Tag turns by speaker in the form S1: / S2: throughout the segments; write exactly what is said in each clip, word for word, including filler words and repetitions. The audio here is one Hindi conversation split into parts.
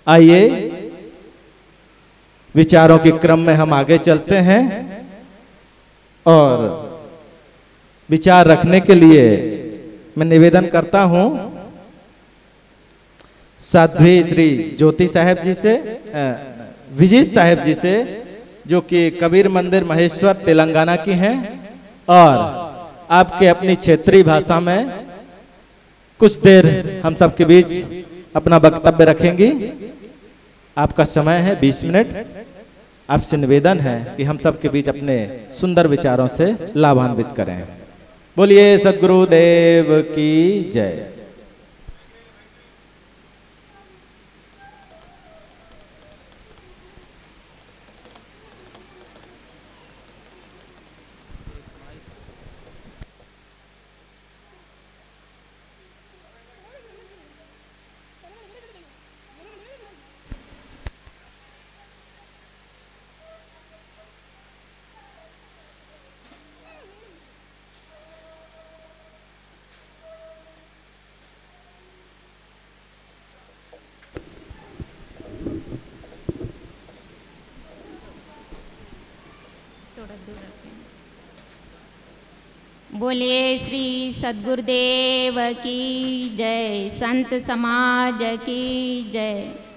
S1: आइए विचारों के क्रम में हम आगे चलते हैं और विचार रखने के लिए मैं निवेदन करता हूं साध्वी श्री ज्योति साहेब जी से, विजय साहेब जी से, जो कि कबीर मंदिर महेश्वर तेलंगाना की हैं और आपके अपनी क्षेत्रीय भाषा में कुछ देर हम सबके बीच अपना वक्तव्य रखेंगी। आपका समय है बीस मिनट। आपसे निवेदन है कि हम सबके बीच अपने सुंदर विचारों से लाभान्वित करें। बोलिए सद्गुरुदेव की जय।
S2: बोलिए श्री सद्गुरुदेव की जय, संत समाज की जय।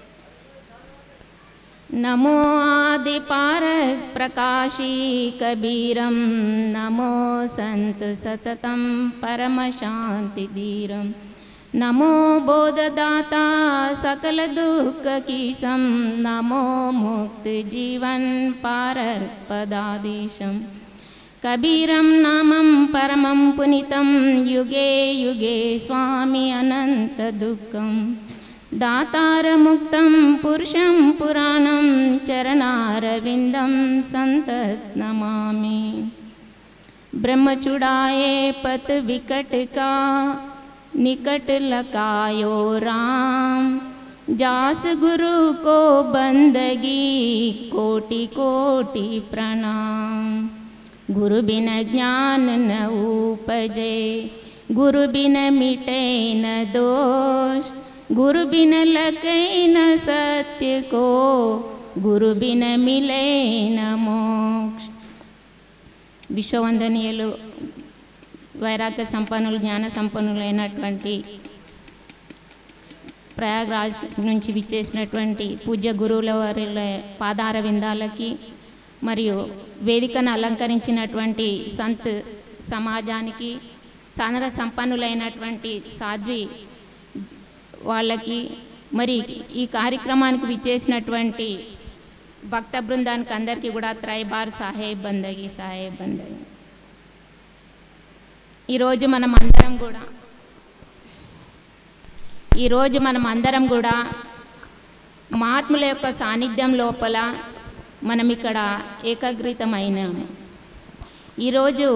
S2: नमो आदि पारक प्रकाशी कबीरम, नमो संत सततम परम शांति धीरम, नमो बोधदाता सकल दुख की सम, नमो मुक्त जीवन पारक पदाधीशम। कबीरम नामं परमं पुनितं, युगे युगे स्वामी अनंत दुःखं, दातार मुक्तं पुरुषं पुराणं, चरणारविंदं संतत नमामि। ब्रह्म चुड़ाए पत विकट का, निकट लकायो राम, जास गुरु को बंदगी कोटि कोटि प्रणाम। गुरु बिन ज्ञान न उपजे, गुरु बिन मिटे न दोष, गुरु बिन लगे न सत्य को, गुरु बिन मिले न मोक्ष। విశ్వవందనీయులు వైరాగ్య సంపన్నులు జ్ఞాన సంపన్నులైనటువంటి ప్రయాగ్రాజ్ నుంచి విచ్చేసినటువంటి పూజ్య గురువుల వారి పాదార విందాలకి మరియు వేదికను అలంకరించినటువంటి సంత్ సమాజానికి, సాధన సంపన్నులైనటువంటి సాధ్వి వాళ్ళకి, మరి ఈ కార్యక్రమానికి విచ్చేసినటువంటి భక్త బృందానికి అందరికీ కూడా త్రైబార్ సాహెబ్ బందగి సాహెబ్ బందగి। ఈరోజు మనం అందరం కూడా ఈరోజు మనం అందరం కూడా మహాత్ముల యొక్క సాన్నిధ్యం లోపల మనం ఇక్కడ ఏకగ్రీతమైనాము। ఈరోజు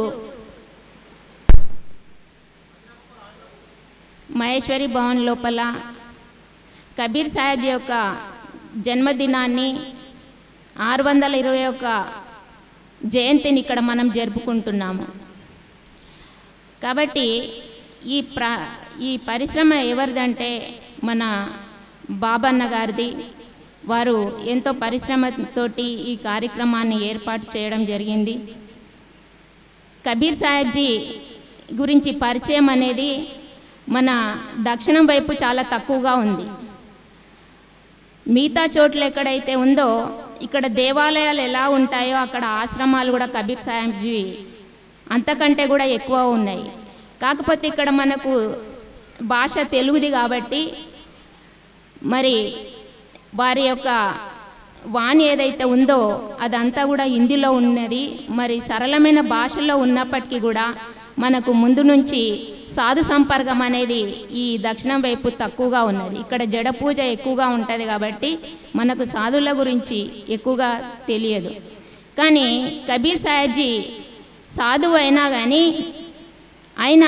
S2: మహేశ్వరి భవన్ లోపల కబీర్ సాహెబ్ యొక్క జన్మదినాన్ని ఆరు వందల ఇరవై ఒక్క జయంతిని ఇక్కడ మనం జరుపుకుంటున్నాము। కాబట్టి ఈ ప్ర ఈ పరిశ్రమ ఎవరిదంటే మన బాబన్న గారిది। వారు ఎంతో పరిశ్రమతోటి ఈ కార్యక్రమాన్ని ఏర్పాటు చేయడం జరిగింది। కబీర్ సాహెబ్జీ గురించి పరిచయం అనేది మన దక్షిణం వైపు చాలా తక్కువగా ఉంది। మిగతా చోట్ల ఎక్కడైతే ఉందో ఇక్కడ దేవాలయాలు ఎలా ఉంటాయో అక్కడ ఆశ్రమాలు కూడా కబీర్ సాహెబ్జీ అంతకంటే కూడా ఎక్కువ ఉన్నాయి। కాకపోతే ఇక్కడ మనకు భాష తెలుగుది కాబట్టి మరి వారి యొక్క వాణి ఏదైతే ఉందో అదంతా కూడా హిందీలో ఉన్నది। మరి సరళమైన భాషలో ఉన్నప్పటికీ కూడా మనకు ముందు నుంచి సాధు సంపర్కం అనేది ఈ దక్షిణం వైపు తక్కువగా ఉన్నది। ఇక్కడ జడ పూజ ఎక్కువగా ఉంటుంది కాబట్టి మనకు సాధుల గురించి ఎక్కువగా తెలియదు। కానీ కబీర్ సాహెబ్జీ సాధువు అయినా కానీ ఆయన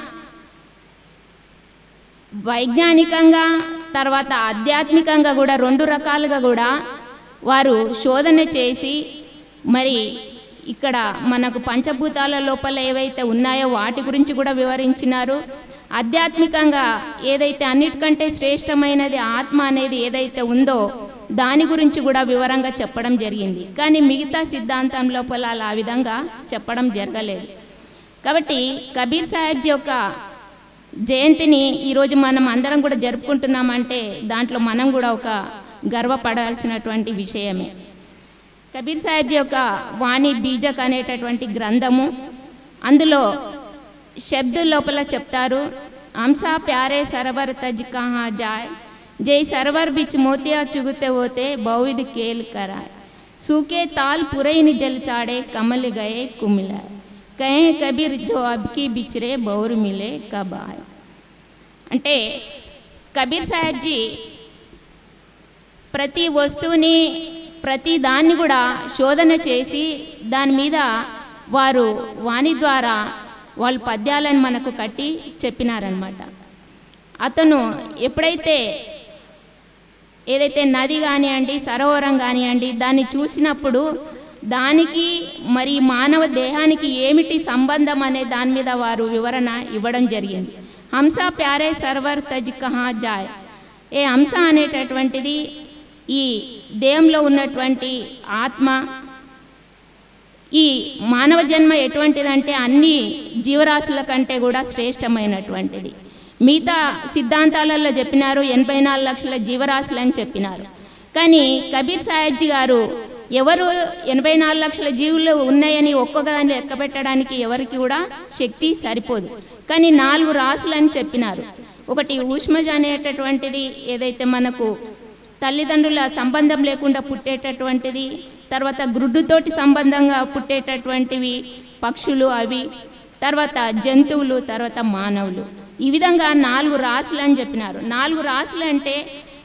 S2: వైజ్ఞానికంగా తర్వాత ఆధ్యాత్మికంగా కూడా రెండు రకాలుగా కూడా వారు శోధన చేసి మరి ఇక్కడ మనకు పంచభూతాల లోపల ఏవైతే ఉన్నాయో వాటి గురించి కూడా వివరించినారు। ఆధ్యాత్మికంగా ఏదైతే అన్నిటికంటే శ్రేష్టమైనది ఆత్మ అనేది ఏదైతే ఉందో దాని గురించి కూడా వివరంగా చెప్పడం జరిగింది. కానీ మిగతా సిద్ధాంతం లోపల అలా ఆ విధంగా చెప్పడం జరగలేదు. కాబట్టి కబీర్ సాహెబ్జీ యొక్క జయంతిని ఈరోజు మనం అందరం కూడా జరుపుకుంటున్నామంటే దాంట్లో మనం కూడా ఒక గర్వపడాల్సినటువంటి విషయమే. కబీర్ సాహెబ్జీ యొక్క వాణి బీజక్ అనేటటువంటి గ్రంథము, అందులో శబ్ద లోపల చెప్తారు, హంసా ప్యారే సరవర్ తజ్ కహా జాయ్, జై సరవర్ బిచ్ మోతియా చుగుతే పోతే బౌవిద్ కేల్ కరాయ్, సూకే తాల్ పురైని జల్ చాడే కమల్ గయే కుమిలాయ్, కహే కబీర్ జో అబ్కి బిచ్రే బౌరు మిలే కబాయ్. అంటే కబీర్ సాహెబ్జీ ప్రతి వస్తువుని ప్రతి దాన్ని కూడా శోధన చేసి దాని మీద వారు వాణి ద్వారా వాళ్ళ పద్యాలను మనకు కట్టి చెప్పినారనమాట. అతను ఎప్పుడైతే ఏదైతే నది కానివ్వండి, సరోవరం కానివ్వండి, దాన్ని చూసినప్పుడు దానికి మరి మానవ దేహానికి ఏమిటి సంబంధం అనే దాని మీద వారు వివరణ ఇవ్వడం జరిగింది. హంసా ప్యారే సర్వర్ తజ్ కహా జాయ్, ఏ హంస అనేటటువంటిది ఈ దేహంలో ఉన్నటువంటి ఆత్మ. ఈ మానవ జన్మ ఎటువంటిదంటే అన్ని జీవరాశుల కంటే కూడా శ్రేష్టమైనటువంటిది. మిగతా సిద్ధాంతాలలో చెప్పినారు ఎనభై నాలుగు లక్షల జీవరాశులు అని చెప్పినారు. కానీ కబీర్ సాహెబ్జీ గారు ఎవరు ఎనభై నాలుగు లక్షల జీవులు ఉన్నాయని ఒక్కొక్కదాన్ని లెక్క పెట్టడానికి ఎవరికి కూడా శక్తి సరిపోదు. కానీ నాలుగు రాసులు అని చెప్పినారు. ఒకటి ఊష్మజ అనేటటువంటిది ఏదైతే మనకు తల్లిదండ్రుల సంబంధం లేకుండా పుట్టేటటువంటిది, తర్వాత గ్రుడ్డుతోటి సంబంధంగా పుట్టేటటువంటివి పక్షులు, అవి తర్వాత జంతువులు, తర్వాత మానవులు. ఈ విధంగా నాలుగు రాశులు అని చెప్పినారు. నాలుగు రాశులు అంటే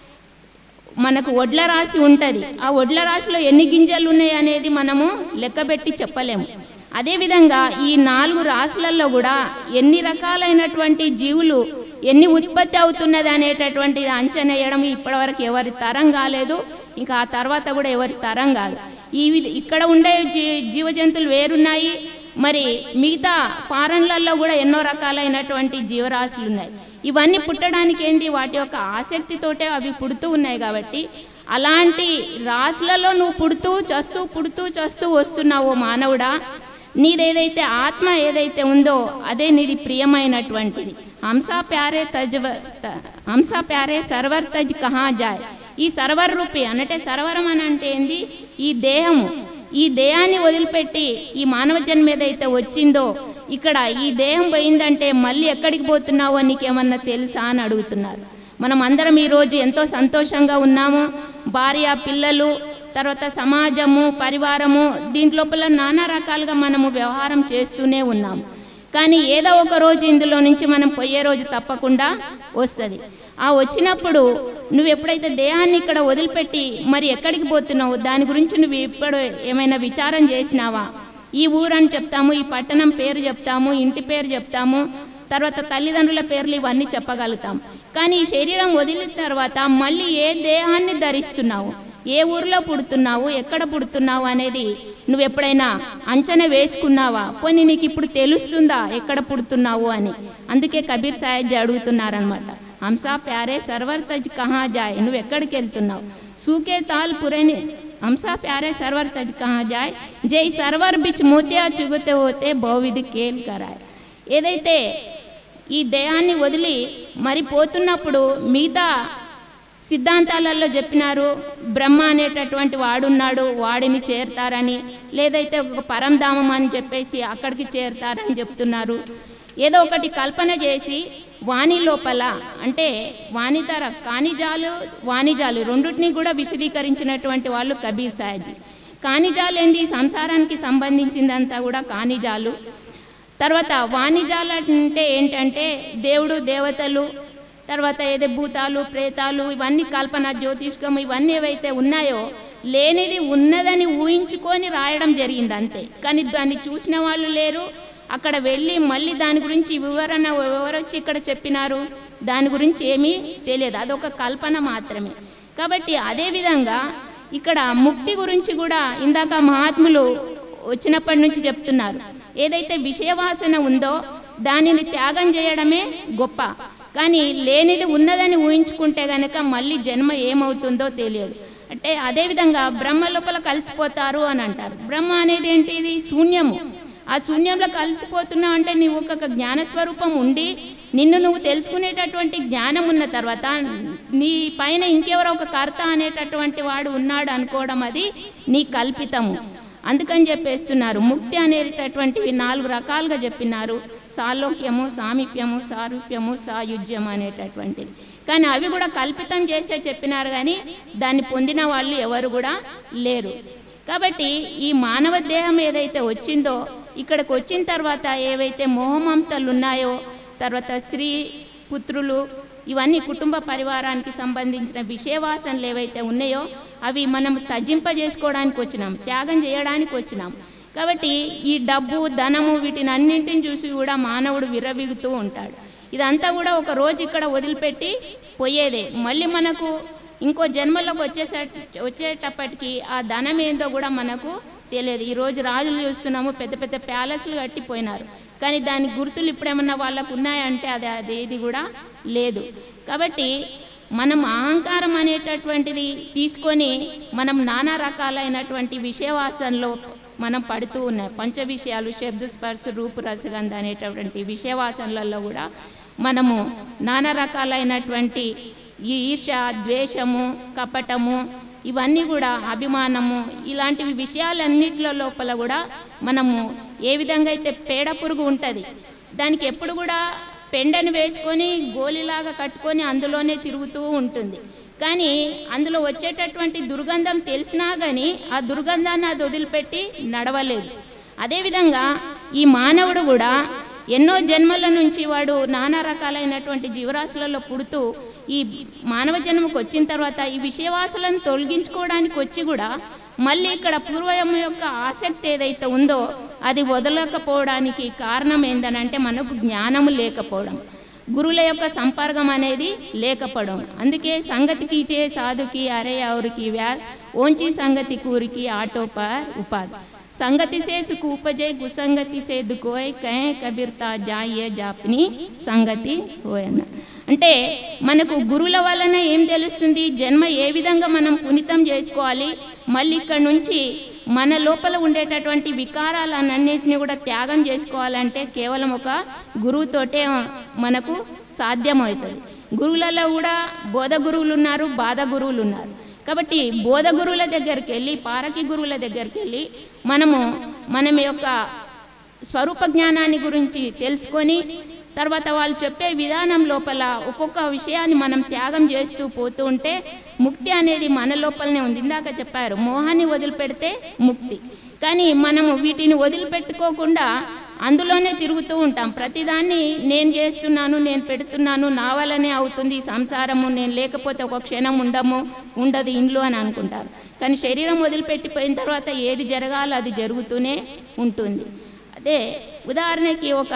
S2: మనకు వడ్ల రాశి ఉంటుంది. ఆ వడ్ల రాశిలో ఎన్ని గింజలు ఉన్నాయి అనేది మనము లెక్కబెట్టి చెప్పలేము. అదేవిధంగా ఈ నాలుగు రాశులలో కూడా ఎన్ని రకాలైనటువంటి జీవులు ఎన్ని ఉత్పత్తి అవుతున్నది అనేటటువంటిది అంచనా వేయడం ఇప్పటివరకు ఎవరి తరం కాలేదు, ఇంకా ఆ తర్వాత కూడా ఎవరి తరం కాదు. ఈ ఇక్కడ ఉండే జీ జీవజంతువులు వేరున్నాయి, మరి మిగతా ఫారెన్లలో కూడా ఎన్నో రకాలైనటువంటి జీవరాశులు ఉన్నాయి. ఇవన్నీ పుట్టడానికి ఏంటి, వాటి యొక్క ఆసక్తితోటే అవి పుడుతూ ఉన్నాయి. కాబట్టి అలాంటి రాశులలో నువ్వు పుడుతూ చస్తూ పుడుతూ చస్తూ వస్తున్నావో మానవుడా, నీదేదైతే ఆత్మ ఏదైతే ఉందో అదే నీది ప్రియమైనటువంటిది. హంసా ప్యారే తజ్ హంసా ప్యారే సర్వర్ తజ్ కహా జాయ్. ఈ సర్వర్ రూపి అంటే సర్వరం అని అంటే ఏంది, ఈ దేహము. ఈ దేహాన్ని వదిలిపెట్టి ఈ మానవ జన్మ ఏదైతే వచ్చిందో ఇక్కడ ఈ దేహం పోయిందంటే మళ్ళీ ఎక్కడికి పోతున్నావో నీకేమన్నా తెలుసా అని అడుగుతున్నారు. మనం అందరం ఈరోజు ఎంతో సంతోషంగా ఉన్నాము. భార్య, పిల్లలు, తర్వాత సమాజము, పరివారము, దీంట్లోపల నానా రకాలుగా మనము వ్యవహారం చేస్తూనే ఉన్నాము. కానీ ఏదో ఒక రోజు ఇందులో నుంచి మనం పోయే రోజు తప్పకుండా వస్తుంది. ఆ వచ్చినప్పుడు నువ్వు ఎప్పుడైతే దేహాన్ని ఇక్కడ వదిలిపెట్టి మరి ఎక్కడికి పోతున్నావు దాని గురించి నువ్వు ఇప్పుడు ఏమైనా విచారం చేసినావా? ఈ ఊరని చెప్తాము, ఈ పట్టణం పేరు చెప్తాము, ఇంటి పేరు చెప్తాము, తర్వాత తల్లిదండ్రుల పేర్లు ఇవన్నీ చెప్పగలుగుతాం. కానీ ఈ శరీరం వదిలిన తర్వాత మళ్ళీ ఏ దేహాన్ని ధరిస్తున్నావు, ఏ ఊరిలో పుడుతున్నావు, ఎక్కడ పుడుతున్నావు అనేది నువ్వు ఎప్పుడైనా అంచనా వేసుకున్నావా? పోనీ నీకు ఇప్పుడు తెలుస్తుందా ఎక్కడ పుడుతున్నావు అని? అందుకే కబీర్ సాహెబ్జీ అడుగుతున్నారనమాట, హంసా ప్యారే సర్వర్ తజ్ కహా జాయ్, నువ్వు ఎక్కడికి వెళ్తున్నావు? సూకే తాల్ పురేని హంసా ప్యారే సర్వర్ తజ్ కహా జాయ్, జై సర్వర్ బిచ్ మోతియా చుగుతే పోతే బౌవిధి కేల్ కరాయ్. ఏదైతే ఈ దేహాన్ని వదిలి మరి పోతున్నప్పుడు మిగతా సిద్ధాంతాలలో చెప్పినారు, బ్రహ్మ అనేటటువంటి వాడున్నాడు, వాడిని చేరుతారని, లేదైతే ఒక పరంధామం అని చెప్పేసి అక్కడికి చేరుతారని చెప్తున్నారు. ఏదో ఒకటి కల్పన చేసి వాణి లోపల అంటే వాణితర కానిజాలు వాణిజాలు రెండింటినీ కూడా విశదీకరించినటువంటి వాళ్ళు కబీర్ సాహెబ్జీ. కానిజాలు ఏంది, సంసారానికి సంబంధించిందంతా కూడా కానిజాలు. తర్వాత వాణిజాలు అంటే ఏంటంటే దేవుడు, దేవతలు, తర్వాత ఏదో భూతాలు, ప్రేతాలు, ఇవన్నీ కల్పన, జ్యోతిష్కం, ఇవన్నీ ఏవైతే ఉన్నాయో లేనిది ఉన్నదని ఊహించుకొని రాయడం జరిగింది అంతే. కానీ దాన్ని చూసిన వాళ్ళు లేరు. అక్కడ వెళ్ళి మళ్ళీ దాని గురించి వివరణ ఎవరొచ్చి ఇక్కడ చెప్పినారు, దాని గురించి ఏమీ తెలియదు, అదొక కల్పన మాత్రమే. కాబట్టి అదేవిధంగా ఇక్కడ ముక్తి గురించి కూడా ఇందాక మహాత్ములు వచ్చినప్పటి నుంచి చెప్తున్నారు. ఏదైతే విషయవాసన ఉందో దానిని త్యాగం చేయడమే గొప్ప. కానీ లేనిది ఉన్నదని ఊహించుకుంటే కనుక మళ్ళీ జన్మ ఏమవుతుందో తెలియదు. అంటే అదేవిధంగా బ్రహ్మ లోపల కలిసిపోతారు అని అంటారు. బ్రహ్మ అనేది ఏంటి? ఇది శూన్యము. ఆ శూన్యంలో కలిసిపోతున్నావు అంటే నీవు ఒక జ్ఞానస్వరూపం ఉండి నిన్ను నువ్వు తెలుసుకునేటటువంటి జ్ఞానం ఉన్న తర్వాత నీ పైన ఇంకెవరో ఒక కర్త అనేటటువంటి వాడు ఉన్నాడు అనుకోవడం అది నీ కల్పితము. అందుకని చెప్పేస్తున్నారు ముక్తి అనేటటువంటివి నాలుగు రకాలుగా చెప్పినారు. సాలోక్యము, సామీప్యము, సారూప్యము, సాయుజ్యం అనేటటువంటిది. కానీ అవి కూడా కల్పితం చేసే చెప్పినారు, కానీ దాన్ని పొందిన వాళ్ళు ఎవరు కూడా లేరు. కాబట్టి ఈ మానవ దేహం ఏదైతే వచ్చిందో ఇక్కడికి వచ్చిన తర్వాత ఏవైతే మోహమమతలు ఉన్నాయో, తర్వాత స్త్రీ పుత్రులు ఇవన్నీ కుటుంబ పరివారానికి సంబంధించిన విషయవాసనలు ఏవైతే ఉన్నాయో అవి మనం తగ్గింపజేసుకోవడానికి వచ్చినాం, త్యాగం చేయడానికి వచ్చినాం. కాబట్టి ఈ డబ్బు ధనము వీటిని అన్నింటిని చూసి కూడా మానవుడు విర్రవీగుతూ ఉంటాడు. ఇదంతా కూడా ఒక రోజు ఇక్కడ వదిలిపెట్టి పోయేదే. మళ్ళీ మనకు ఇంకో జన్మలోకి వచ్చేసే వచ్చేటప్పటికి ఆ ధనం ఏందో కూడా మనకు తెలియదు. ఈరోజు రాజులు చూస్తున్నాము, పెద్ద పెద్ద ప్యాలెస్లు కట్టిపోయినారు, కానీ దాని గుర్తులు ఇప్పుడేమన్నా వాళ్ళకు ఉన్నాయంటే అది అదేది కూడా లేదు. కాబట్టి మనం అహంకారం అనేటటువంటిది తీసుకొని మనం నానా రకాలైనటువంటి విషయవాసనలో మనం పడుతూ ఉన్నాయి. పంచ విషయాలు శబ్ద స్పర్శ రూపు రసగంధ అనేటటువంటి విషయవాసనలలో కూడా మనము నానా రకాలైనటువంటి ఈ ఈర్ష, ద్వేషము, కపటము ఇవన్నీ కూడా అభిమానము ఇలాంటివి విషయాలన్నిటిలో లోపల కూడా మనము ఏ విధంగా అయితే పేడ పురుగు ఉంటుంది దానికి ఎప్పుడు కూడా పెండని వేసుకొని గోలిలాగా కట్టుకొని అందులోనే తిరుగుతూ ఉంటుంది. కానీ అందులో వచ్చేటటువంటి దుర్గంధం తెలిసినా కానీ ఆ దుర్గంధాన్ని అది వదిలిపెట్టి నడవలేదు. అదేవిధంగా ఈ మానవుడు కూడా ఎన్నో జన్మల నుంచి వాడు నానా రకాలైనటువంటి జీవరాశులలో పుడుతూ ఈ మానవ జన్మకు వచ్చిన తర్వాత ఈ విషయవాసలను తొలగించుకోవడానికి వచ్చి కూడా మళ్ళీ ఇక్కడ పూర్వం యొక్క ఆసక్తి ఏదైతే ఉందో అది వదలకపోవడానికి కారణం ఏంటనంటే మనకు జ్ఞానము లేకపోవడం, గురువుల యొక్క సంపర్కం అనేది లేకపోవడం. అందుకే సంగతికి చే సాధుకి అరే ఔరికి వ్యా ఓంచి సంగతి కూరికి ఆటో పర్ ఉపాధి సంగతి సే సుఖ ఉపజే కుసంగతి సే దుకోయ్ కహే కబీర్తా జాయే జాప్ని సంగతి హోయన్న. అంటే మనకు గురువుల వలన ఏం తెలుస్తుంది? జన్మ ఏ విధంగా మనం పునీతం చేసుకోవాలి, మళ్ళీ ఇక్కడ నుంచి మన లోపల ఉండేటటువంటి వికారాలన్నింటినీ కూడా త్యాగం చేసుకోవాలంటే కేవలం ఒక గురువుతోటే మనకు సాధ్యమవుతుంది. గురువులలో కూడా బోధ గురువులు ఉన్నారు, బాధ గురువులు ఉన్నారు. కాబట్టి బోధ గురువుల దగ్గరికి వెళ్ళి, పారకి గురువుల దగ్గరికి వెళ్ళి మనము మనం యొక్క స్వరూప జ్ఞానాన్ని గురించి తెలుసుకొని తర్వాత వాళ్ళు చెప్పే విధానం లోపల ఒక్కొక్క విషయాన్ని మనం త్యాగం చేస్తూ పోతూ ఉంటే ముక్తి అనేది మన లోపలనే ఉంది. ఇందాక చెప్పారు మోహాన్ని వదిలిపెడితే ముక్తి. కానీ మనము వీటిని వదిలిపెట్టుకోకుండా అందులోనే తిరుగుతూ ఉంటాం. ప్రతిదాన్ని నేను చేస్తున్నాను, నేను పెడుతున్నాను, నా వల్లనే అవుతుంది సంసారము, నేను లేకపోతే ఒక క్షణం ఉండము ఉండదు ఇండ్లు అని అనుకుంటారు. కానీ శరీరం వదిలిపెట్టిపోయిన తర్వాత ఏది జరగాలో అది జరుగుతూనే ఉంటుంది. అదే ఉదాహరణకి ఒక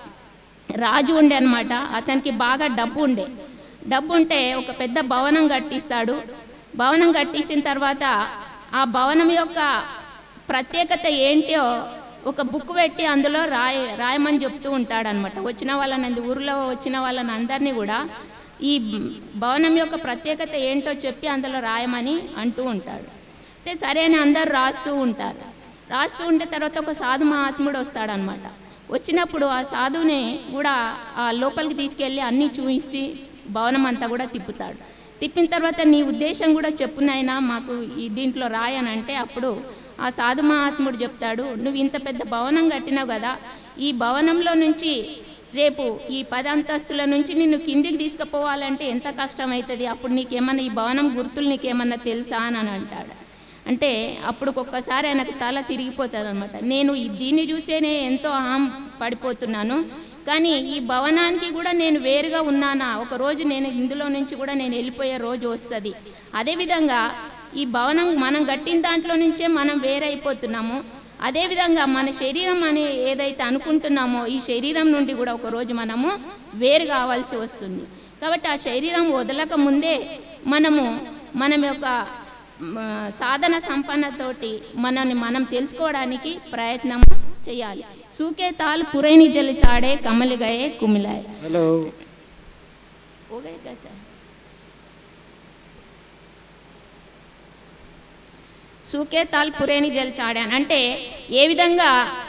S2: రాజు ఉండే అనమాట. అతనికి బాగా డబ్బు ఉండే. డబ్బు ఉంటే ఒక పెద్ద భవనం కట్టిస్తాడు. భవనం కట్టించిన తర్వాత ఆ భవనం యొక్క ప్రత్యేకత ఏంటో ఒక బుక్ పెట్టి అందులో రాయ రాయమని చెప్తూ ఉంటాడనమాట. వచ్చిన వాళ్ళని, ఊరిలో వచ్చిన వాళ్ళని అందరినీ కూడా ఈ భవనం యొక్క ప్రత్యేకత ఏంటో చెప్పి అందులో రాయమని అంటూ ఉంటాడు. అయితే సరే అని అందరూ రాస్తూ ఉంటారు. రాస్తూ ఉంటే తర్వాత ఒక సాధు మహాత్ముడు వస్తాడనమాట. వచ్చినప్పుడు ఆ సాధువుని కూడా ఆ లోపలికి తీసుకెళ్ళి అన్నీ చూపిస్తే భవనం అంతా కూడా తిప్పుతాడు. తిప్పిన తర్వాత నీ ఉద్దేశం కూడా చెప్పునైనా మాకు ఈ దీంట్లో రాయనంటే అప్పుడు ఆ సాధు మహాత్ముడు చెప్తాడు, నువ్వు ఇంత పెద్ద భవనం కట్టినావు కదా, ఈ భవనంలో నుంచి రేపు ఈ పది అంతస్తుల నుంచి నిన్ను కిందికి తీసుకుపోవాలంటే ఎంత కష్టం అవుతుంది, అప్పుడు నీకేమన్నా ఈ భవనం గుర్తులు నీకేమన్నా తెలుసా అని అంటాడు. అంటే అప్పుడు ఒక్కసారి ఆయనకు తల తిరిగిపోతుంది అనమాట. నేను దీన్ని చూసేనే ఎంతో అహం పడిపోతున్నాను, కానీ ఈ భవనానికి కూడా నేను వేరుగా ఉన్నానా, ఒకరోజు నేను ఇందులో నుంచి కూడా నేను వెళ్ళిపోయే రోజు వస్తుంది. అదేవిధంగా ఈ భవనం మనం కట్టిన దాంట్లో నుంచే మనం వేరైపోతున్నాము. అదేవిధంగా మన శరీరం అని ఏదైతే అనుకుంటున్నామో ఈ శరీరం నుండి కూడా ఒకరోజు మనము వేరు కావాల్సి వస్తుంది. కాబట్టి ఆ శరీరం వదలక ముందే మనము మనం యొక్క సాధన సంపన్నతోటి మనల్ని మనం తెలుసుకోవడానికి ప్రయత్నం చేయాలి. सूखे ताल पुरैनी जल चाड़े कमल गए कुमिलाए।
S3: हेलो,
S2: हो गए कैसे? సూకే తాల్ పురేని జల్ చాడాను అంటే ఏ విధంగా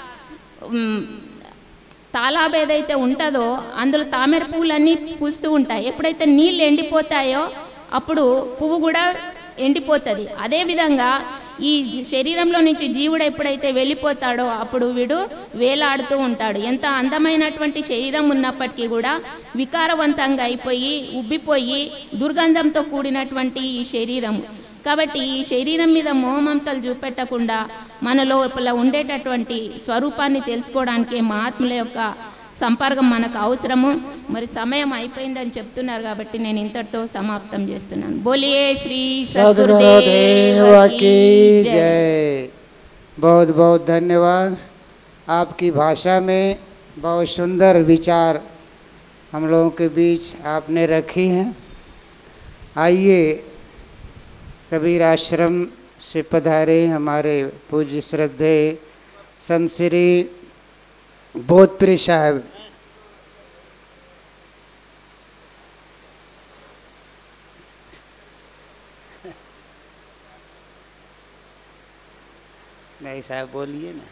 S2: తాలాబ్ ఏదైతే ఉంటుందో అందులో తామర పువ్వులన్నీ పూస్తూ ఉంటాయి. ఎప్పుడైతే నీళ్ళు ఎండిపోతాయో అప్పుడు పువ్వు కూడా ఎండిపోతుంది. అదేవిధంగా ఈ శరీరంలో నుంచి జీవుడు ఎప్పుడైతే వెళ్ళిపోతాడో అప్పుడు వీడు వేలాడుతూ ఉంటాడు. ఎంత అందమైనటువంటి శరీరం ఉన్నప్పటికీ కూడా వికారవంతంగా అయిపోయి ఉబ్బిపోయి దుర్గంధంతో కూడినటువంటి ఈ శరీరం. కాబట్టి ఈ శరీరం మీద మోహమమతలు చూపెట్టకుండా మన లోపల ఉండేటటువంటి స్వరూపాన్ని తెలుసుకోవడానికి మహాత్ముల యొక్క సంపర్కం మనకు అవసరము. మరి సమయం అయిపోయిందని చెప్తున్నారు కాబట్టి నేను ఇంతటితో సమాప్తం చేస్తున్నాను. బోలియే శ్రీ
S3: सद्गुरुदेव की जय। बहुत बहुत धन्यवाद। आपकी भाषा में बहुत सुंदर विचार हम लोगों के बीच आपने रखी हैं। आइए कबीर आश्रम से पधारे हमारे पूज्य श्रद्धेय संत श्री बोधप्रिय साहब। नहीं साहब बोलिए ना।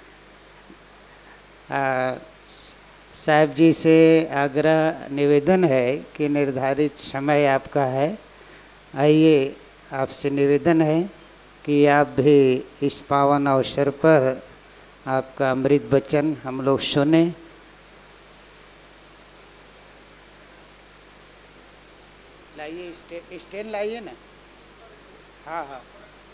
S3: साहब जी से आग्रह निवेदन है कि निर्धारित समय आपका है, आइए आपसे निवेदन है कि आप भी इस पावन अवसर पर आपका अमृत वचन हम लोग सुने। लाइए स्टैंड स्टैंड लाइए ना। हाँ हाँ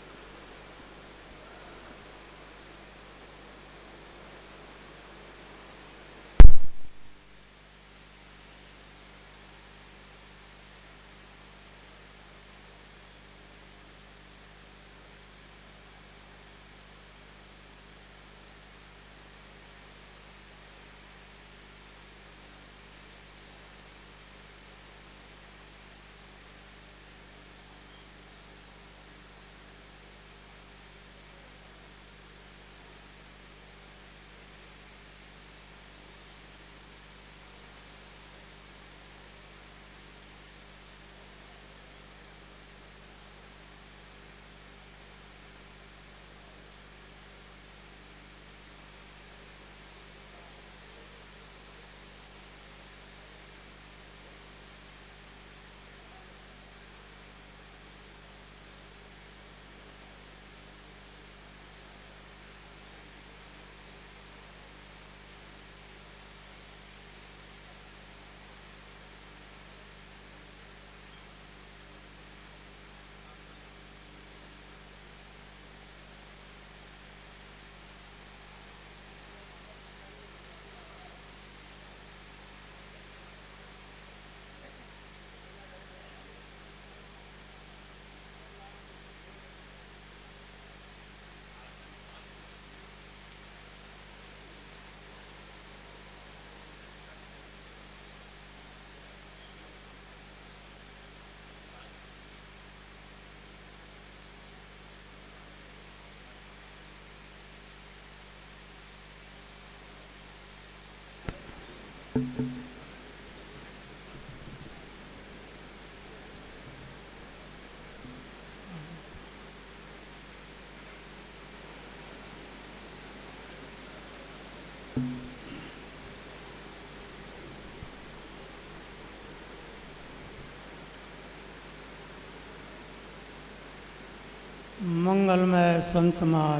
S4: मंगलमय संत समाज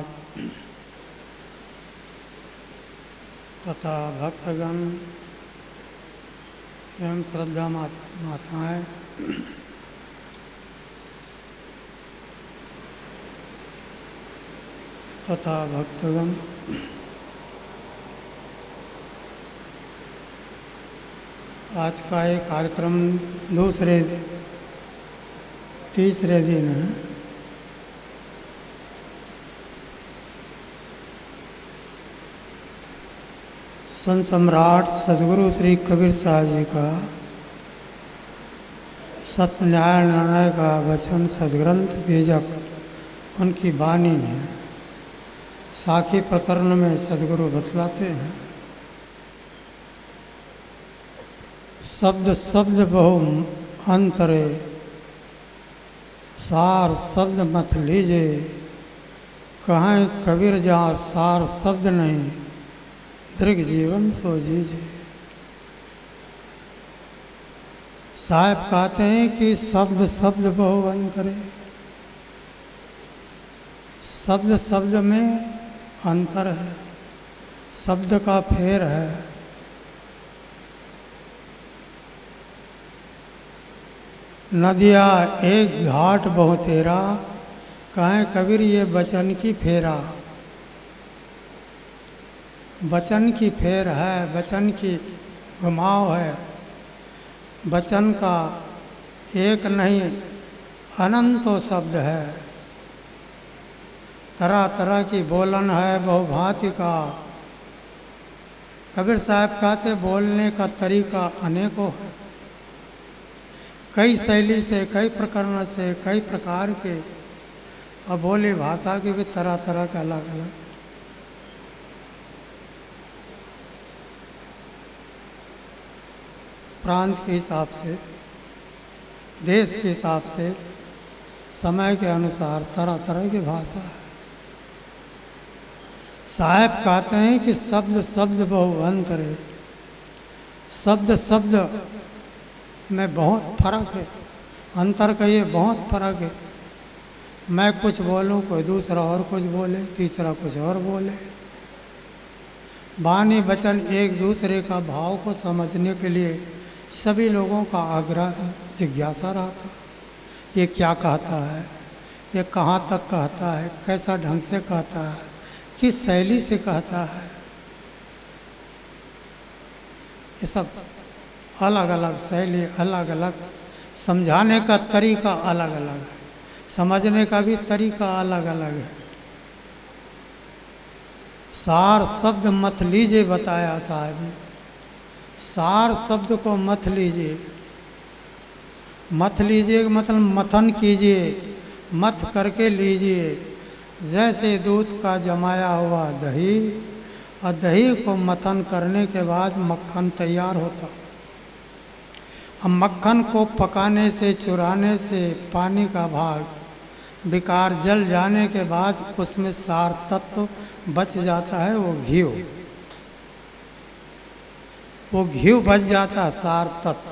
S4: तथा भक्तगण एवं श्रद्धा माताएं तथा भक्तगण, आज का ये कार्यक्रम दूसरे तीसरे दिन है। संत सम्राट सदगुरु श्री कबीर साहब जी का सत्य न्याय निर्णय का वचन सदग्रंथ बीजक उनकी वाणी है। साखी प्रकरण में सदगुरु बतलाते हैं, शब्द शब्द बहु अंतरे, सार शब्द मत लीजे, कहाँ कबीर जहाँ सार शब्द नहीं, दीर्घ जीवन सो जीजे। साहब कहते हैं कि शब्द शब्द बहु अंतरे, शब्द शब्द में अंतर है, शब्द का फेर है। नदिया एक घाट बहु तेरा, कहें कबीर ये बचन की फेरा। बचन की फेर है, बचन की घुमाव है। वचन का एक नहीं अनंतो शब्द है, तरह तरह की बोलन है बहुभांति का। कबीर साहब कहते बोलने का तरीका अनेकों है, कई शैली से, कई प्रकरण से, कई प्रकार के, और बोली भाषा की भी तरह तरह के अलग अलग। प्रांत के हिसाब से, देश के हिसाब से, समय के अनुसार तरह तरह की भाषा है। साहब कहते हैं कि शब्द शब्द बहु अंतरे, शब्द शब्द में बहुत फर्क है, अंतर का ये बहुत फर्क है। मैं कुछ बोलूं, कोई दूसरा और कुछ बोले, तीसरा कुछ और बोले। वाणी वचन एक दूसरे का भाव को समझने के लिए सभी लोगों का आग्रह जिज्ञासा रहता, ये क्या कहता है, ये कहाँ तक कहता है, कैसा ढंग से कहता है, किस शैली से कहता है। ये सब अलग अलग शैली, अलग अलग समझाने का तरीका अलग अलग है, समझने का भी तरीका अलग अलग है। सार शब्द मत लीजिए बताया साहब ने, सार शब्द को मत लीजिए। मत लीजिए मतलब मथन कीजिए, मत करके लीजिए। जैसे दूध का जमाया हुआ दही, और दही को मथन करने के बाद मक्खन तैयार होता। अब मक्खन को पकाने से, चुराने से पानी का भाग विकार जल जाने के बाद उसमें सार तत्व बच जाता है, वो घी, वो घी बच जाता है, सार तत्व।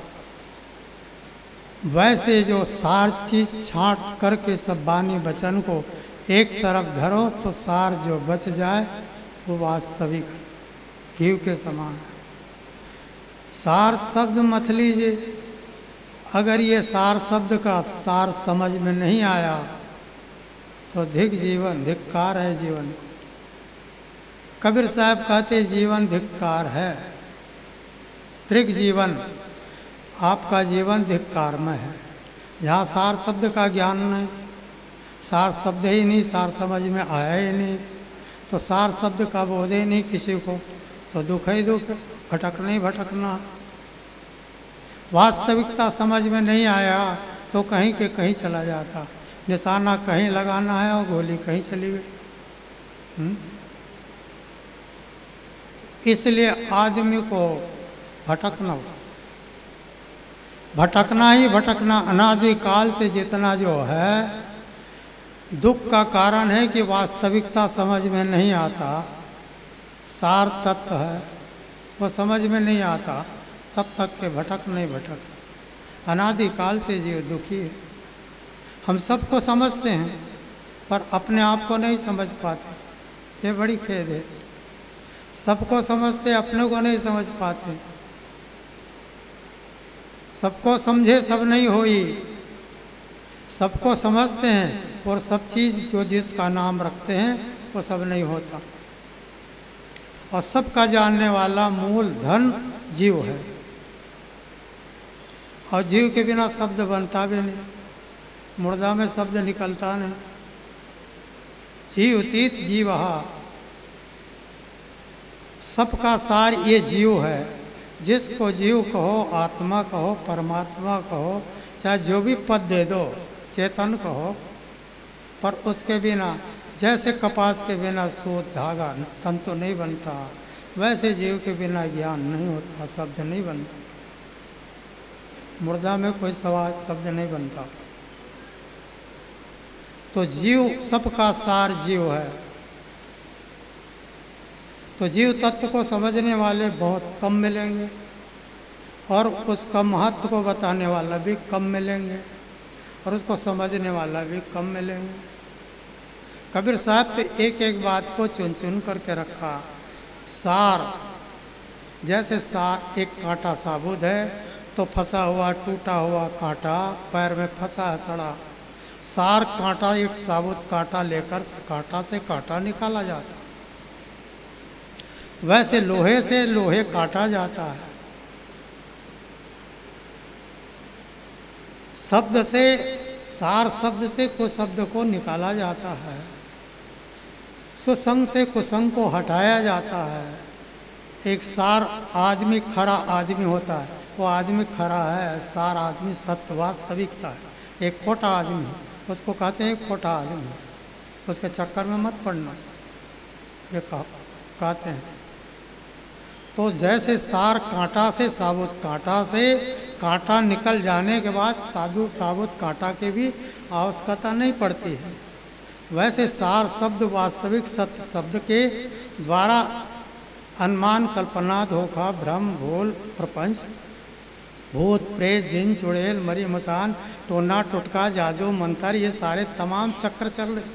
S4: वैसे जो सार चीज छांट करके सब वाणी वचन को एक तरफ धरो तो सार जो बच जाए वो वास्तविक घी के समान है। सार शब्द मत लीजिए। अगर ये सार शब्द का सार समझ में नहीं आया तो धिक जीवन, धिक्कार है जीवन। कबीर साहब कहते जीवन धिक्कार है, दृग जीवन, आपका जीवन धिक्कारमय है। जहाँ सार शब्द का ज्ञान नहीं, सार शब्द ही नहीं, सार समझ में आया ही नहीं, तो सार शब्द का बोध ही नहीं किसी को, तो दुख ही दुख, भटकना ही भटकना। वास्तविकता समझ में नहीं आया तो कहीं के कहीं चला जाता, निशाना कहीं लगाना है और गोली कहीं चली गई। हुँ? इसलिए आदमी को भटकना भटकना ही भटकना अनादिकाल से जितना जो है दुख का कारण है कि वास्तविकता समझ में नहीं आता। सार तत्व है वो समझ में नहीं आता, तब तक के भटक नहीं भटक। अनादिकाल से जीव दुखी है। हम सबको समझते हैं पर अपने आप को नहीं समझ पाते, ये बड़ी खेद है। सबको समझते अपने को नहीं समझ पाते। सबको समझे सब नहीं होई, सबको समझते हैं और सब चीज़ जो जिसका नाम रखते हैं वो सब नहीं होता। और सबका जानने वाला मूल धन जीव है, और जीव के बिना शब्द बनता भी नहीं, मुर्दा में शब्द निकलता नहीं। जीवतीत जीवहा, सबका सार ये जीव है। जिसको जीव कहो, आत्मा कहो, परमात्मा कहो, चाहे जो भी पद दे दो, चेतन कहो, पर उसके बिना, जैसे कपास के बिना सूत धागा तंतु नहीं बनता, वैसे जीव के बिना ज्ञान नहीं होता, शब्द नहीं बनता। मुर्दा में कोई सवाल शब्द नहीं बनता। तो जीव सबका सार जीव है। तो जीव तत्व को समझने वाले बहुत कम मिलेंगे और उसका महत्व को बताने वाला भी कम मिलेंगे और उसको समझने वाला भी कम मिलेंगे। कबीर साहब तो एक एक बात को चुन चुन करके रखा। सार, जैसे सार एक कांटा साबुत है तो फंसा हुआ टूटा हुआ कांटा पैर में फंसा है सड़ा, सार कांटा एक साबुत कांटा लेकर कांटा से कांटा निकाला जाता, वैसे लोहे से लोहे काटा जाता है। शब्द से, सार शब्द से कुशब्द को निकाला जाता है, सुसंग से कुसंग को हटाया जाता है। एक सार आदमी खरा आदमी होता है, वो आदमी खरा है, सार आदमी सत्य वास्तविकता है। एक खोटा आदमी उसको कहते हैं खोटा आदमी, उसके चक्कर में मत पड़ना, ये कहते हैं। तो जैसे सार कांटा से, साबुत कांटा से कांटा निकल जाने के बाद साधु साबुत कांटा की भी आवश्यकता नहीं पड़ती है, वैसे सार शब्द वास्तविक सत्य शब्द के द्वारा अनुमान, कल्पना, धोखा, भ्रम, भूल, प्रपंच, भूत, प्रेत, जिन, चुड़ैल, मरी, मसान, टोना, टुटका, जादू, मंत्र, ये सारे तमाम चक्र चल रहे।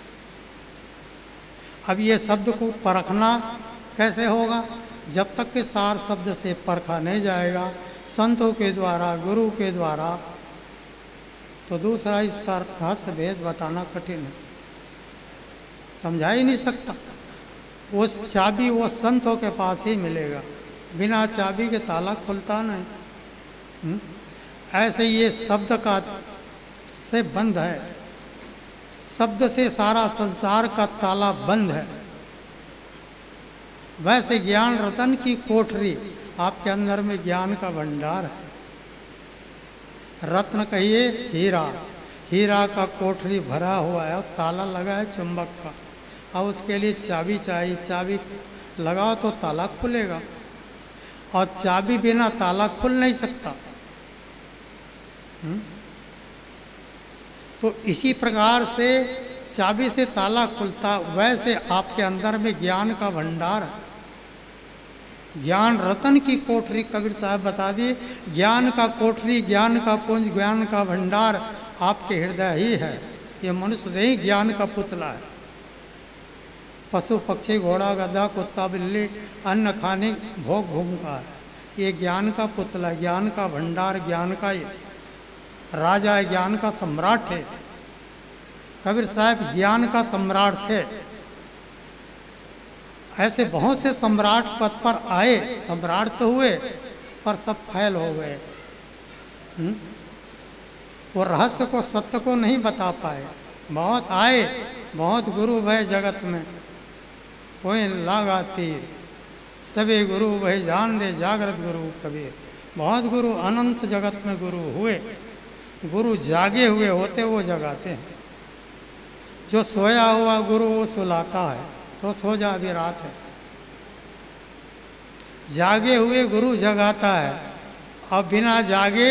S4: अब ये शब्द को परखना कैसे होगा? जब तक कि सार शब्द से परखा नहीं जाएगा संतों के द्वारा, गुरु के द्वारा, तो दूसरा इसका रहस्य भेद बताना कठिन है, समझा ही नहीं सकता। वो चाबी वो संतों के पास ही मिलेगा, बिना चाबी के ताला खुलता नहीं। हुँ? ऐसे ये शब्द का से बंद है, शब्द से सारा संसार का ताला बंद है। वैसे ज्ञान रतन की कोठरी, आपके अंदर में ज्ञान का भंडार है। रत्न कहिए हीरा, हीरा का कोठरी भरा हुआ है और ताला लगा है चुंबक का, अब उसके लिए चाबी चाहिए, चाबी लगाओ तो ताला खुलेगा और चाबी बिना ताला खुल नहीं सकता। हुँ? तो इसी प्रकार से चाबी से ताला खुलता, वैसे आपके अंदर में ज्ञान का भंडार है। ज्ञान रतन की कोठरी कबीर साहब बता दिए, ज्ञान का कोठरी, ज्ञान का पुंज, ज्ञान का भंडार आपके हृदय ही है। ये मनुष्य नहीं ज्ञान का पुतला है। पशु पक्षी घोड़ा गधा कुत्ता बिल्ली अन्न खाने भोग भूमका है, ये ज्ञान का पुतला, ज्ञान का भंडार, ज्ञान का ये राजा है, ज्ञान का सम्राट है। कबीर साहब ज्ञान का सम्राट थे। ऐसे बहुत से सम्राट पद पर आए, सम्राट तो हुए पर सब फैल हो गए। हुँ? वो रहस्य को, सत्य को नहीं बता पाए। बहुत आए, बहुत गुरु भय जगत में, कोई लागा तीर, सभी गुरु भय जान दे जागृत गुरु कबीर। बहुत गुरु अनंत जगत में गुरु हुए, गुरु जागे हुए होते वो जगाते हैं। जो सोया हुआ गुरु वो सुलाता है, तो सो जा भी रात है। जागे हुए गुरु जगाता है, और बिना जागे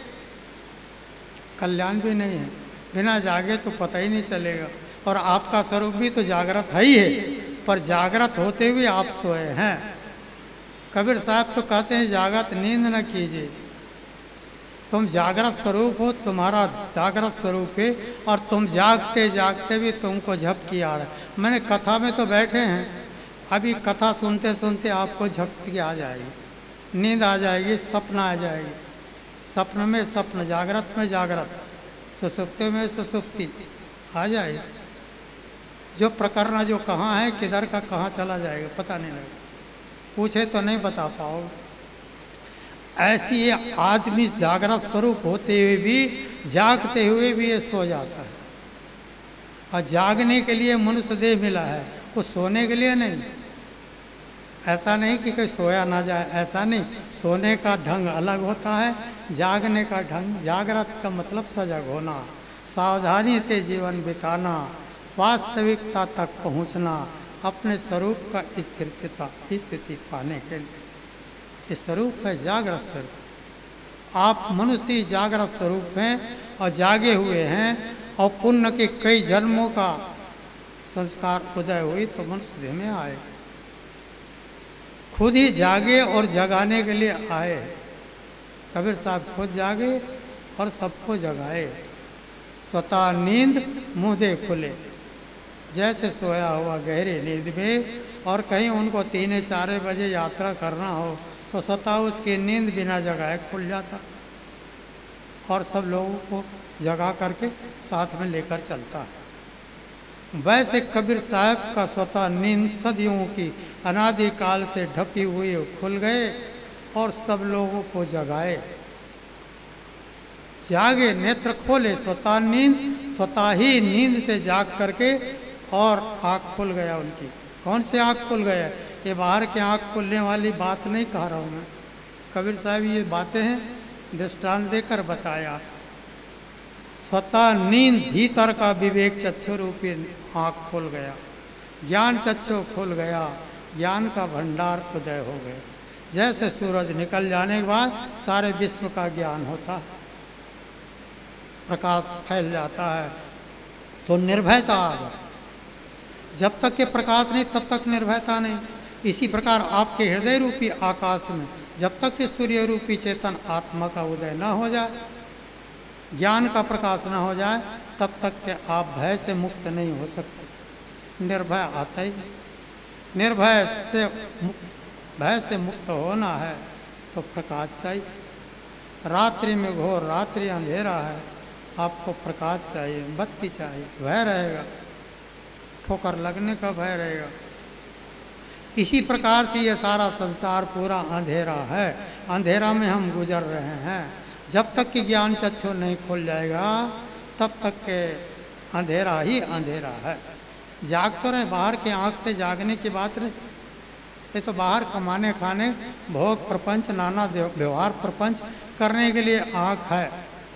S4: कल्याण भी नहीं है, बिना जागे तो पता ही नहीं चलेगा। और आपका स्वरूप भी तो जागृत है ही है, पर जागृत होते हुए आप सोए हैं। कबीर साहब तो कहते हैं जागत नींद न कीजिए, तुम जागृत स्वरूप हो, तुम्हारा जागृत स्वरूप है, और तुम जागते जागते भी तुमको झपकी आ रहा है। मैंने कथा में तो बैठे हैं, अभी कथा सुनते सुनते आपको झपकी आ जाएगी, नींद आ जाएगी, सपना आ जाएगी, सपन में सपन, जागृत में जागृत, सुसुप्ति में सुसुप्ति आ जाएगी। जो प्रकरण जो कहाँ है, किधर का कहाँ चला जाएगा पता नहीं लगेगा, पूछे तो नहीं बता पाओगे। ऐसी ये आदमी जागृत स्वरूप होते हुए भी, जागते हुए भी ये सो जाता है। और जागने के लिए मनुष्य देह मिला है, वो सोने के लिए नहीं। ऐसा नहीं कि कोई सोया ना जाए, ऐसा नहीं। सोने का ढंग अलग होता है, जागने का ढंग, जागृत का मतलब सजग होना, सावधानी से जीवन बिताना, वास्तविकता तक पहुंचना, अपने स्वरूप का स्थिरता स्थिति पाने के लिए। इस स्वरूप है जागृत स्वरूप। आप मनुष्य ही जागृत स्वरूप हैं और जागे हुए हैं, और पुण्य के कई जन्मों का संस्कार उदय हुई तो मनुष्य देह में आए। खुद ही जागे और जगाने के लिए आए। कबीर साहब खुद जागे और सबको जगाए। स्वतः नींद मुँह दे खुले, जैसे सोया हुआ गहरी नींद में, और कहीं उनको तीन चार बजे यात्रा करना हो तो स्वतः उसकी नींद बिना जगाए खुल जाता और सब लोगों को जगा करके साथ में लेकर चलता है। वैसे कबीर साहब का स्वतः नींद सदियों की अनादिकाल से ढपी हुई खुल गए और सब लोगों को जगाए। जागे, नेत्र खोले, स्वतः नींद, स्वतः ही नींद से जाग करके और आँख खुल गया उनकी। कौन से आँख खुल गया? ये बाहर के आँख खुलने वाली बात नहीं कह रहा हूँ मैं। कबीर साहब ये बातें हैं दृष्टांत देकर बताया। स्वतः नींद, भीतर का विवेक चक्षु रूपी आँख खुल गया, ज्ञान चक्षु खुल गया, ज्ञान का भंडार उदय हो गया। जैसे सूरज निकल जाने के बाद सारे विश्व का ज्ञान होता है, प्रकाश फैल जाता है, तो निर्भयता आ जाती। जब तक के प्रकाश नहीं तब तक निर्भयता नहीं। इसी प्रकार आपके हृदय रूपी आकाश में जब तक कि सूर्य रूपी चेतन आत्मा का उदय न हो जाए, ज्ञान का प्रकाश न हो जाए, तब तक के आप भय से मुक्त नहीं हो सकते। निर्भय आता ही, निर्भय से भय से मुक्त होना है तो प्रकाश चाहिए। रात्रि में घोर रात्रि अंधेरा है, आपको प्रकाश चाहिए, बत्ती चाहिए। भय रहेगा, ठोकर लगने का भय रहेगा। इसी प्रकार से ये सारा संसार पूरा अंधेरा है, अंधेरा में हम गुजर रहे हैं। जब तक कि ज्ञान चक्षु नहीं खुल जाएगा तब तक के अंधेरा ही अंधेरा है। जाग तो रहे, बाहर के आँख से जागने की बात नहीं। ये तो बाहर कमाने खाने भोग प्रपंच नाना व्यवहार प्रपंच करने के लिए आँख है,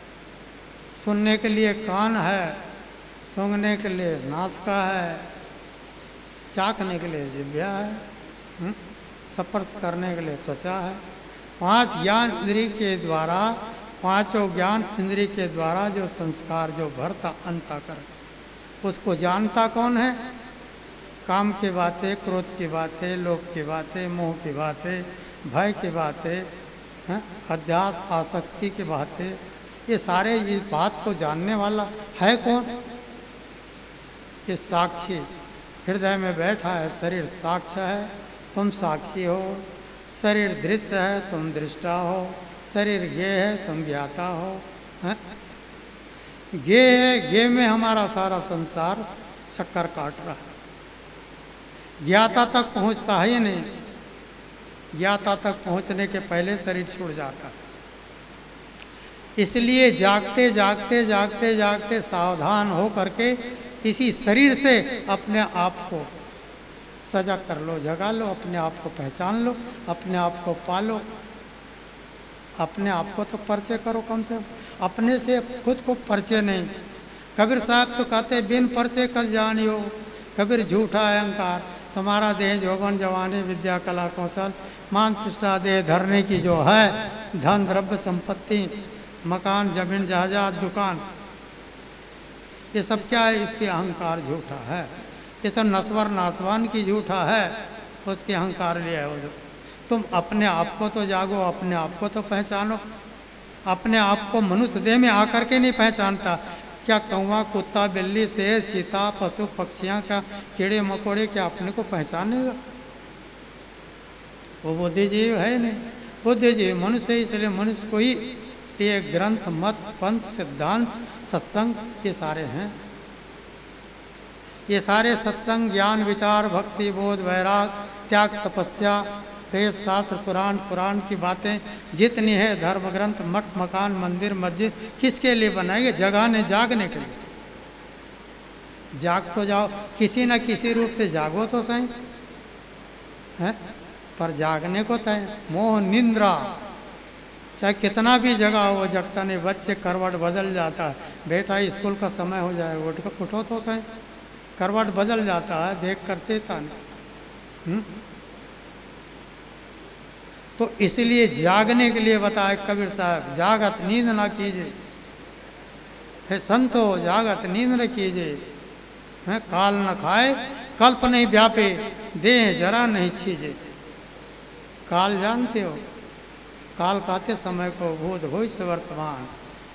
S4: सुनने के लिए कान है, सूंघने के लिए नासिका है, चाखने के लिए जिह्वा है, स्पर्श करने के लिए त्वचा है। पांच ज्ञान इंद्रिय के द्वारा, पांचों ज्ञान इंद्रिय के द्वारा जो संस्कार जो भरता अंतःकरण, उसको जानता कौन है? काम की बातें, क्रोध की बातें, लोभ की बातें, मोह की बातें, भय की बातें, अध्यास आसक्ति की बातें, ये सारे इस बात को जानने वाला है कौन? ये साक्षी हृदय में बैठा है। शरीर साक्ष्य है, तुम साक्षी हो। शरीर दृश्य है, तुम दृष्टा हो। शरीर ज्ञेय है, तुम ज्ञाता हो। हैं? ज्ञेय है, ज्ञेय में हमारा सारा संसार शक्कर काट रहा है। ज्ञाता तक पहुंचता है ही नहीं। ज्ञाता तक पहुंचने के पहले शरीर छूट जाता है। इसलिए जागते जागते जागते जागते सावधान हो करके इसी शरीर से अपने आप को सजग कर लो, जगा लो, अपने आप को पहचान लो, अपने आप को पालो। अपने आप को तो परिचय करो कम से कम, अपने से खुद को परिचय नहीं। कबीर साहब तो कहते बिन परिचय कस जानियो। कबीर झूठा अहंकार, तुम्हारा देह जौवन जवानी विद्या कला कौशल मान पृष्ठा देह धरने की जो है, धन द्रव्य संपत्ति, मकान जमीन जहाजात दुकान, ये सब क्या है? इसके अहंकार झूठा है। ये सब नस्वर नासवान की झूठा है, उसके अहंकार लिया है। तुम अपने आप को तो जागो, अपने आप को तो पहचानो। अपने आप को मनुष्य देह में आकर के नहीं पहचानता। क्या कौवा, कुत्ता, बिल्ली, शेर, चीता, पशु पक्षियाँ का, कीड़े मकोड़े क्या अपने को पहचानेगा? वो बुद्धिजीव है नहीं। बुद्धिजीव मनुष्य, इसलिए मनुष्य को ही ये ग्रंथ, मत, पंथ, सिद्धांत, सत्संग ये सारे हैं। ये सारे सत्संग, ज्ञान, विचार, भक्ति, बोध, वैराग, त्याग, तपस्या, वेद, शास्त्र, पुराण, पुराण की बातें जितनी है, धर्म ग्रंथ, मठ, मकान, मंदिर, मस्जिद किसके लिए बनाएंगे? जगाने, जागने के लिए। जाग तो जाओ, किसी न किसी रूप से जागो तो सही है, पर जागने को तय। मोह निंद्रा चाहे कितना भी जगा वो जगता नहीं। बच्चे करवट बदल जाता है, बेटा स्कूल का समय हो जाए, उठ उठो तो सही। करवट बदल जाता है, देख करते था नहीं। तो इसलिए जागने के लिए बताए कबीर साहब, जागत नींद ना कीजिए, हे संतो जागत नींद न कीजिए, है काल न खाए कल्प नहीं व्यापे, दे जरा नहीं छीजे। काल जानते हो, काल कहते समय को, भूत भविष्य वर्तमान,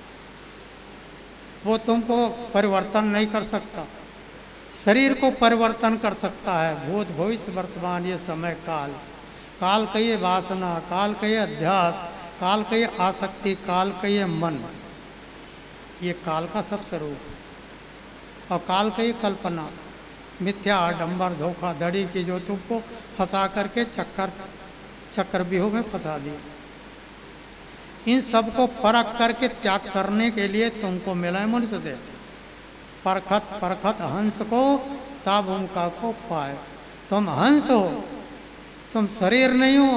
S4: वो तुमको परिवर्तन नहीं कर सकता, शरीर को परिवर्तन कर सकता है। भूत भविष्य वर्तमान ये समय काल, काल कहिए वासना, काल कहिए अध्यास, काल कहिए आसक्ति, काल कहिए मन, ये काल का सब स्वरूप है। और काल कहिए कल्पना, मिथ्या आडंबर धोखाधड़ी की जो तुमको फंसा करके चक्कर चक्रव्यूह में फंसा दिया। इन सबको परख करके त्याग करने के लिए तुमको मिला है मनुष्य देह। परखत परखत हंस को ता भूमिका को पाए। तुम हंस हो, तुम शरीर नहीं हो,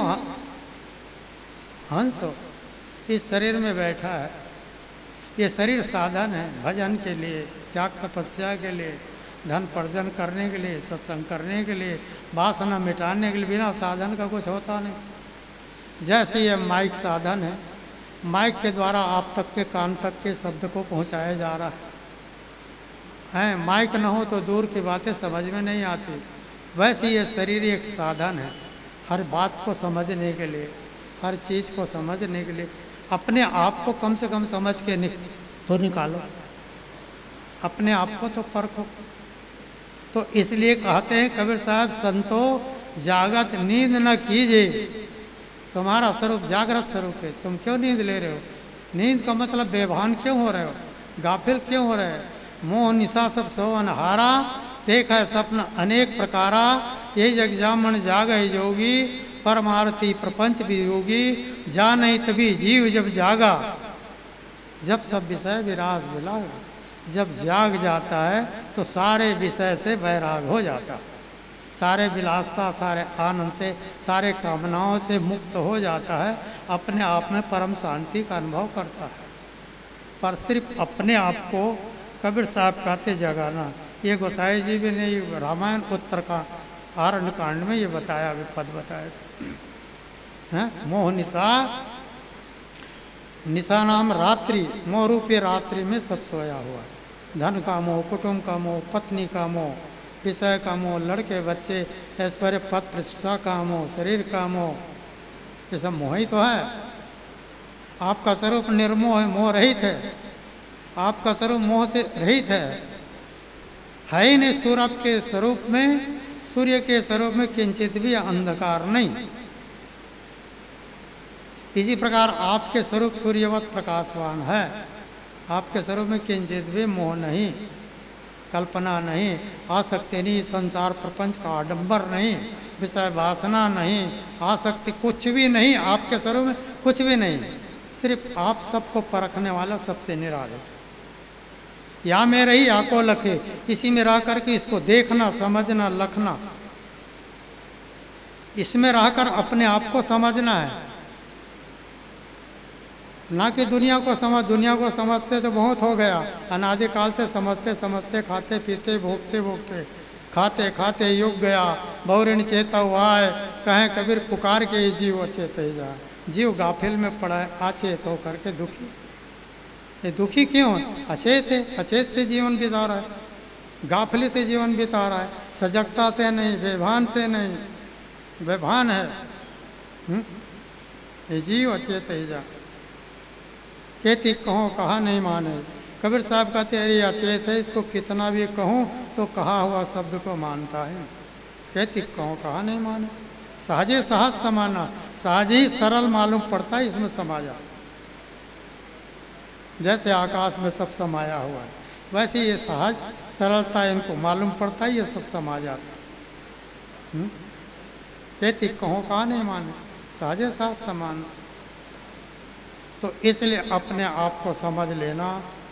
S4: हंस हो, इस शरीर में बैठा है। ये शरीर साधन है भजन के लिए, त्याग तपस्या के लिए, धन पर्जन करने के लिए, सत्संग करने के लिए, वासना मिटाने के लिए। बिना साधन का कुछ होता नहीं। जैसे ये माइक साधन है, माइक के द्वारा आप तक के कान तक के शब्द को पहुंचाया जा रहा है है माइक न हो तो दूर की बातें समझ में नहीं आती। वैसे ये शरीर एक साधन है हर बात को समझने के लिए, हर चीज़ को समझने के लिए। अपने आप को कम से कम समझ के निक, तो निकालो, अपने आप को तो परखो। तो इसलिए कहते हैं कबीर साहब, संतो जागत नींद न कीजिए। तुम्हारा स्वरूप जागृत स्वरूप है, तुम क्यों नींद ले रहे हो? नींद का मतलब बेभान क्यों हो रहे हो, गाफिल क्यों हो रहे हो? मोह निशा सब सोवन हारा, देखा है स्वप्न अनेक प्रकारा। ये जग जामन जाग जोगी, परमारती प्रपंच वियोगी। जा नहीं तभी जीव जब जागा, जब सब विषय विराज बिलागा। जब जाग जाता है तो सारे विषय से वैराग हो जाता, सारे विलासता, सारे आनंद से, सारे कामनाओं से मुक्त हो जाता है। अपने आप में परम शांति का अनुभव करता है। पर सिर्फ अपने आप को कबीर साहब कहते जगाना। ये गोसाई जी भी ने रामायण उत्तर का आरण्य कांड में ये बताया, पद बताया है। मोह निशा, निशा नाम रात्रि, मोह रूपी रात्रि में सब सोया हुआ है। धन का मोह, कुटुंब का मोह, पत्नी का मोह, विषय का मोह, लड़के बच्चे, ऐश्वर्य पद प्रतिष्ठा का मोह, शरीर का मोह, ये सब मोह ही तो है। आपका स्वरूप निर्मोह है, मोह रहित है। आपका स्वरूप मोह से रहित है, है ही नहीं। सूरज के स्वरूप में, सूर्य के स्वरूप में किंचित भी अंधकार नहीं। इसी प्रकार आपके स्वरूप सूर्यवत प्रकाशवान है। आपके स्वरूप में किंचित भी मोह नहीं, कल्पना नहीं, आसक्ति नहीं, संसार प्रपंच का आडंबर नहीं, विषय वासना नहीं, आसक्ति कुछ भी नहीं। आपके स्वरूप में कुछ भी नहीं। सिर्फ आप सबको परखने वाला सबसे निराले। या में रही या को लखे, इसी में रह करके इसको देखना, समझना, लखना, इसमें रहकर अपने आप को समझना है, ना कि दुनिया को समझ। दुनिया को समझते तो बहुत हो गया, अनादिकाल से समझते समझते, खाते पीते, भोगते भोगते, खाते खाते युग गया। बहुरिण चेता हुआ है, कहें कबीर पुकार के जीव अचेत ही जाए। जीव गाफिल में पड़ा है, अचेत होकर के दुखी। ये दुखी क्यों है? अचेत है, अचेत से जीवन बिता रहा है, गाफिली से जीवन बिता रहा है, सजगता से नहीं, बेभान से नहीं, बेभान है। हुँ? ये जीव अचेत ही जा। कहती कहो कहा नहीं माने। कबीर साहब कहते अरे अचेत है, इसको कितना भी कहूँ तो कहा हुआ शब्द को मानता है। कहती कहो कहा नहीं माने। सहजे सहज समाना, सहज ही सरल मालूम पड़ता है, इसमें समा जा। जैसे आकाश में सब समाया हुआ है, वैसे ये सहज सरलता इनको मालूम पड़ता है, ये सब समा जाता। कहती कहो कहा नहीं माने, सहजे सहज समान। तो इसलिए अपने आप को समझ लेना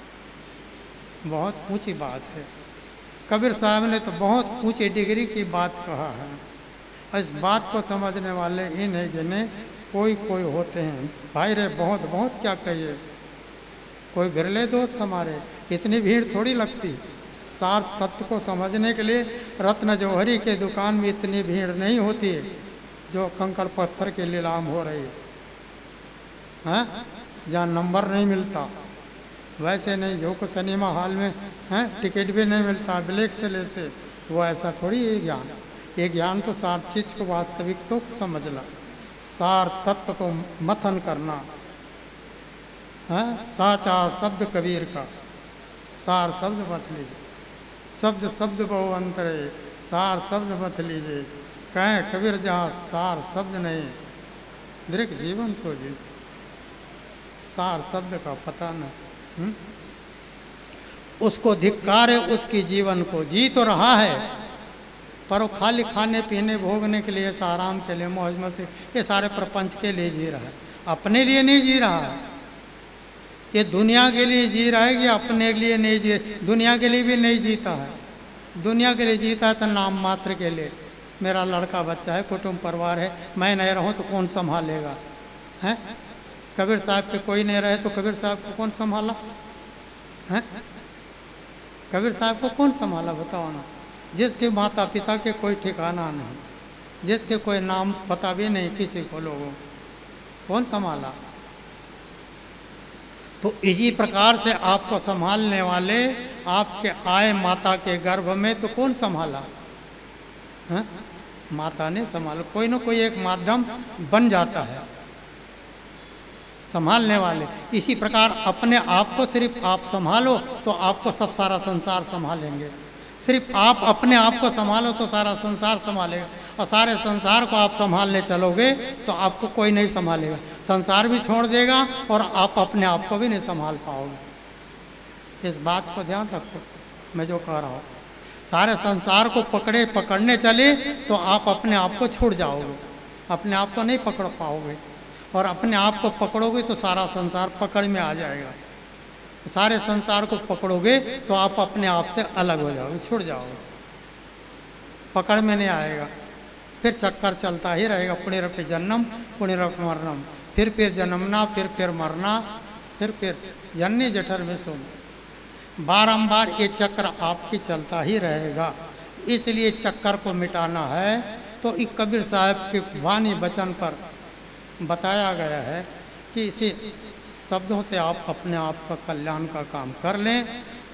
S4: बहुत ऊंची बात है। कबीर साहब ने तो बहुत ऊंची डिग्री की बात कहा है। इस बात को समझने वाले इन्हें गिने कोई कोई होते हैं। भाई रे बहुत बहुत क्या कहिए, कोई बिरले दोस्त हमारे, इतनी भीड़ थोड़ी लगती। सार तत्व को समझने के लिए रत्न जौहरी के दुकान में इतनी भीड़ नहीं होती है। जो कंकड़ पत्थर के नीलाम हो रही है, जहाँ नंबर नहीं मिलता, वैसे नहीं जो को सिनेमा हॉल में हैं टिकट भी नहीं मिलता, ब्लैक से लेते, वो ऐसा थोड़ी है ज्ञान। ये ज्ञान तो सार चीज को वास्तविक तो समझना, सार तत्व को मथन करना है। साचा शब्द कबीर का, सार शब्द मत लीजिए, शब्द शब्द बहु अंतरे, सार शब्द मत लीजिए। कहें कबीर जहाँ सार शब्द नहीं, दृक जीवन तो जी, सार शब्द का पता नहीं। हुँ? उसको धिक्कार है, उसकी जीवन को जी तो रहा है, पर वो खाली खाने पीने भोगने के लिए, आराम के लिए, मौज मस्ती, ये सारे प्रपंच के लिए जी रहा है, अपने लिए नहीं जी रहा है। ये दुनिया के लिए जी रहा है कि अपने लिए नहीं जी, दुनिया के लिए भी नहीं जीता है। दुनिया के लिए जीता है तो नाम मात्र के लिए, मेरा लड़का बच्चा है, कुटुंब परिवार है, मैं नहीं रहूं तो कौन संभालेगा, हैं? कबीर साहब के कोई नहीं रहे तो कबीर साहब को कौन संभाला, हैं? कबीर साहब को कौन संभाला बताओ ना। जिसके माता पिता के कोई ठिकाना नहीं, जिसके कोई नाम पता भी नहीं किसी को, लोगों कौन संभाला। तो इसी प्रकार से आपको संभालने वाले आपके आए माता के गर्भ में तो कौन संभाला, हैं? माता ने संभाला। कोई ना कोई एक माध्यम बन जाता है संभालने वाले। इसी प्रकार अपने आप को सिर्फ आप संभालो तो आपको सब सारा संसार संभालेंगे। सिर्फ आप अपने आप को संभालो तो सारा संसार संभालेगा, और सारे संसार को आप संभालने चलोगे तो आपको कोई नहीं संभालेगा, संसार भी छोड़ देगा और आप अपने आप को भी नहीं संभाल पाओगे। इस बात को ध्यान रखो मैं जो कह रहा हूँ। सारे संसार को पकड़े पकड़ने चले तो आप अपने आप को छूट जाओगे, अपने आप को नहीं पकड़ पाओगे, और अपने आप को पकड़ोगे तो सारा संसार पकड़ में आ जाएगा। सारे संसार को पकड़ोगे तो आप अपने आप से अलग हो जाओगे, छूट जाओगे, पकड़ में नहीं आएगा। फिर चक्कर चलता ही रहेगा, पुण्यरपि जन्म पुण्यरपि मरणम, फिर फिर जन्मना, फिर फिर मरना, फिर फिर जन्नी जठर में सोना, बारंबार ये चक्र आपकी चलता ही रहेगा। इसलिए चक्कर को मिटाना है तो एक कबीर साहब के वाणी वचन पर बताया गया है कि इसी शब्दों से आप अपने आप का कल्याण का काम कर लें।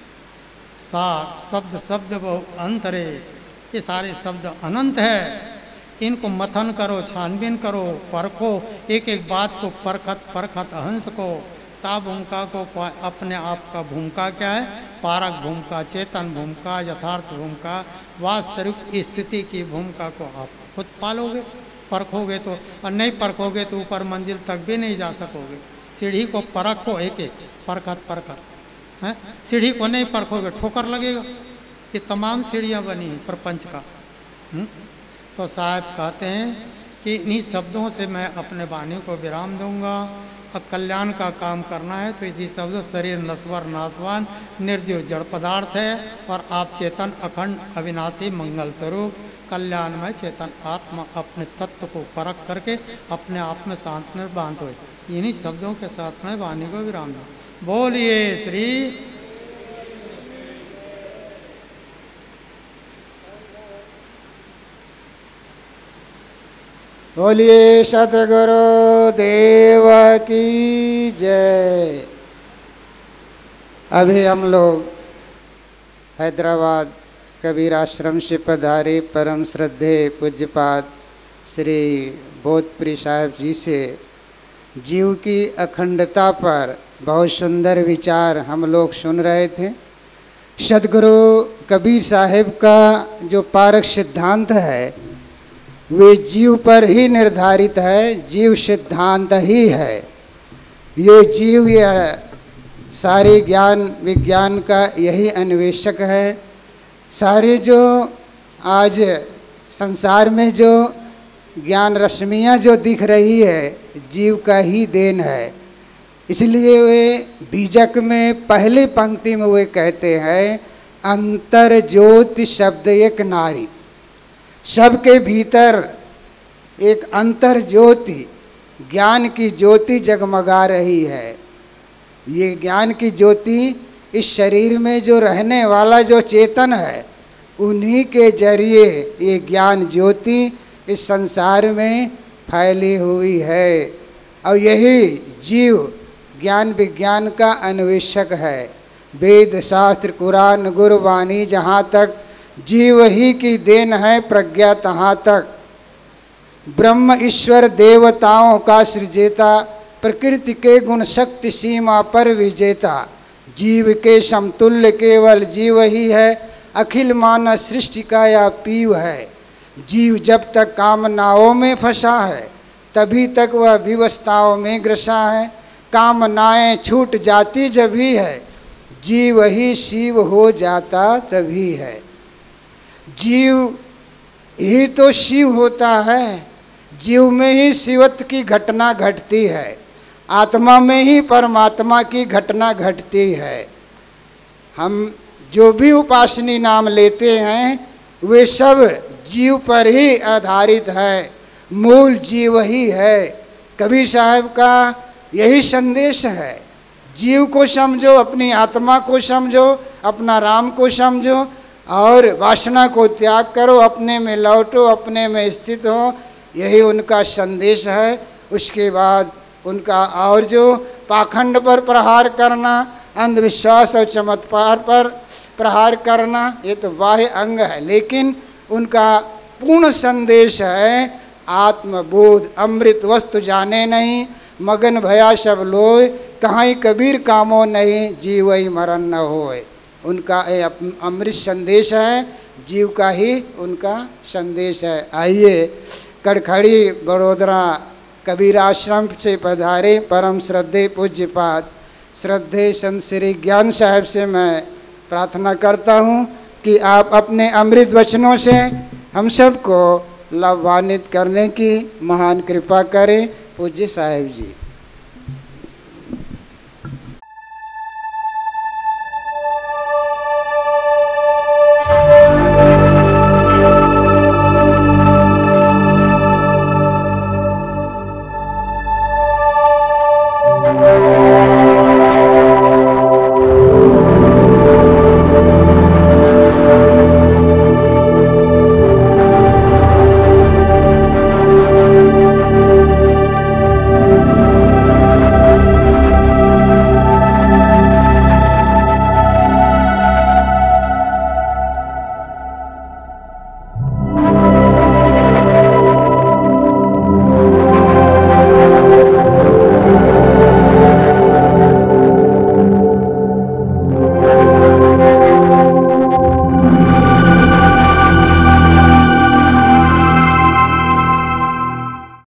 S4: सार शब्द शब्द बहु अंतरे, ये सारे शब्द अनंत है, इनको मथन करो, छानबीन करो, परखो, एक एक बात को परखत परखत हंस को, ता भूमिका को, अपने आप का भूमिका क्या है, पारक भूमिका, चेतन भूमिका, यथार्थ भूमिका, वास्तविक स्थिति की भूमिका को आप खुद पालोगे, परखोगे तो। और नहीं परखोगे तो ऊपर मंजिल तक भी नहीं जा सकोगे। सीढ़ी को परखो, एक एक परखत परखत, हैं? सीढ़ी को नहीं परखोगे ठोकर लगेगा। ये तमाम सीढ़ियाँ बनी हैं प्रपंच का। हुँ? तो साहब कहते हैं कि इन्हीं शब्दों से मैं अपने वाणी को विराम दूंगा। और कल्याण का काम करना है तो इसी शब्द, शरीर नश्वर नाशवान निर्जीव जड़ पदार्थ है, और आप चेतन अखंड अविनाशी मंगल स्वरूप कल्याणमय चेतन आत्मा अपने तत्व को परख करके अपने आप में शांत निर्बांध हो। इन्हीं शब्दों के साथ में वाणी को विराम दूँ। बोलिए श्री
S3: बोलिए सतगुरु देव की जय। अभी हम लोग हैदराबाद कबीर आश्रम से पधारे परम श्रद्धे पूज्यपाद श्री बोधप्री साहब जी से जीव की अखंडता पर बहुत सुंदर विचार हम लोग सुन रहे थे। सदगुरु कबीर साहब का जो पारक सिद्धांत है वे जीव पर ही निर्धारित है, जीव सिद्धांत ही है। ये जीव यह सारे ज्ञान विज्ञान का यही अन्वेषक है। सारे जो आज संसार में जो ज्ञान रश्मियाँ जो दिख रही है जीव का ही देन है। इसलिए वे बीजक में पहले पंक्ति में वे कहते हैं अंतर ज्योति शब्द एक नारी। सबके भीतर एक अंतर ज्योति ज्ञान की ज्योति जगमगा रही है। ये ज्ञान की ज्योति इस शरीर में जो रहने वाला जो चेतन है उन्हीं के जरिए ये ज्ञान ज्योति इस संसार में फैली हुई है। और यही जीव ज्ञान विज्ञान का अन्वेषक है। वेद शास्त्र कुरान गुरबानी जहाँ तक जीव ही की देन है, प्रज्ञा तहाँ तक। ब्रह्म ईश्वर देवताओं का सृजेता, प्रकृति के गुण शक्ति सीमा पर विजेता। जीव के समतुल्य केवल जीव ही है, अखिल मानव सृष्टि का यह पीव है। जीव जब तक कामनाओं में फंसा है, तभी तक वह विवशताओं में ग्रसा है। कामनाएं छूट जाती जब ही है, जीव ही शिव हो जाता तभी है। जीव ही तो शिव होता है, जीव में ही शिवत्व की घटना घटती है, आत्मा में ही परमात्मा की घटना घटती है। हम जो भी उपासनी नाम लेते हैं वे सब जीव पर ही आधारित है, मूल जीव ही है। कबीर साहब का यही संदेश है, जीव को समझो, अपनी आत्मा को समझो, अपना राम को समझो और वासना को त्याग करो, अपने में लौटो, अपने में स्थित हो। यही उनका संदेश है। उसके बाद उनका और जो पाखंड पर प्रहार करना, अंधविश्वास और चमत्कार पर प्रहार करना, ये तो बाह्य अंग है, लेकिन उनका पूर्ण संदेश है आत्मबोध। अमृत वस्तु जाने नहीं, मगन भया सब लोय, कहाँ कबीर कामो नहीं, जीव ही मरण न होए। उनका ये अमृत संदेश है, जीव का ही उनका संदेश है। आइए कड़खड़ी बड़ोदरा कबीर आश्रम से पधारे परम श्रद्धे पूज्यपाद श्रद्धे संत श्री ज्ञान साहब से मैं प्रार्थना करता हूँ कि आप अपने अमृत वचनों से हम सबको लाभान्वित करने की महान कृपा करें। पूज्य साहेब जी।